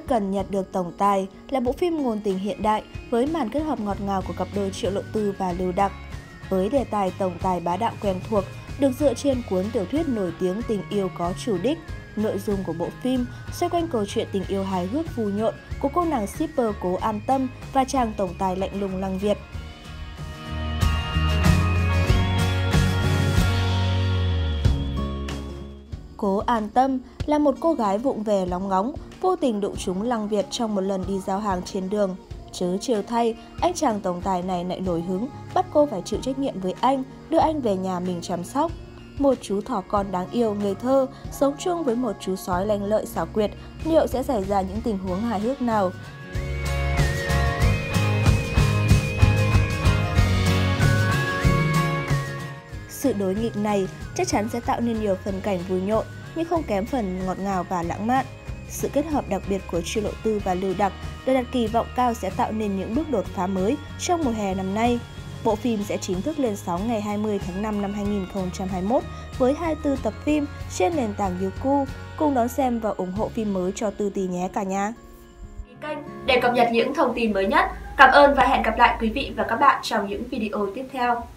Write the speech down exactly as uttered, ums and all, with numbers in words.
Rất cần nhặt được tổng tài là bộ phim ngôn tình hiện đại với màn kết hợp ngọt ngào của cặp đôi Triệu Lộ Tư và Lưu Đặc. Với đề tài tổng tài bá đạo quen thuộc, được dựa trên cuốn tiểu thuyết nổi tiếng Tình yêu có chủ đích, nội dung của bộ phim xoay quanh câu chuyện tình yêu hài hước vui nhộn của cô nàng shipper Cố An Tâm và chàng tổng tài lạnh lùng Lăng Việt. Cố An Tâm là một cô gái vụng về lóng ngóng, vô tình đụng trúng Lăng Việt trong một lần đi giao hàng trên đường. Trớ trêu thay, anh chàng tổng tài này lại nổi hứng, bắt cô phải chịu trách nhiệm với anh, đưa anh về nhà mình chăm sóc. Một chú thỏ con đáng yêu, ngây thơ, sống chung với một chú sói lanh lợi xảo quyệt, liệu sẽ xảy ra những tình huống hài hước nào? Sự đối nghịch này chắc chắn sẽ tạo nên nhiều phân cảnh vui nhộn, nhưng không kém phần ngọt ngào và lãng mạn. Sự kết hợp đặc biệt của Triệu Lộ Tư và Lưu Đặc được đặt kỳ vọng cao sẽ tạo nên những bước đột phá mới trong mùa hè năm nay. Bộ phim sẽ chính thức lên sóng ngày hai mươi tháng năm năm hai nghìn không trăm hai mươi mốt với hai mươi tư tập phim trên nền tảng Youku. Cùng đón xem và ủng hộ phim mới cho Tư Tì nhé cả nhà! Kênh để cập nhật những thông tin mới nhất. Cảm ơn và hẹn gặp lại quý vị và các bạn trong những video tiếp theo.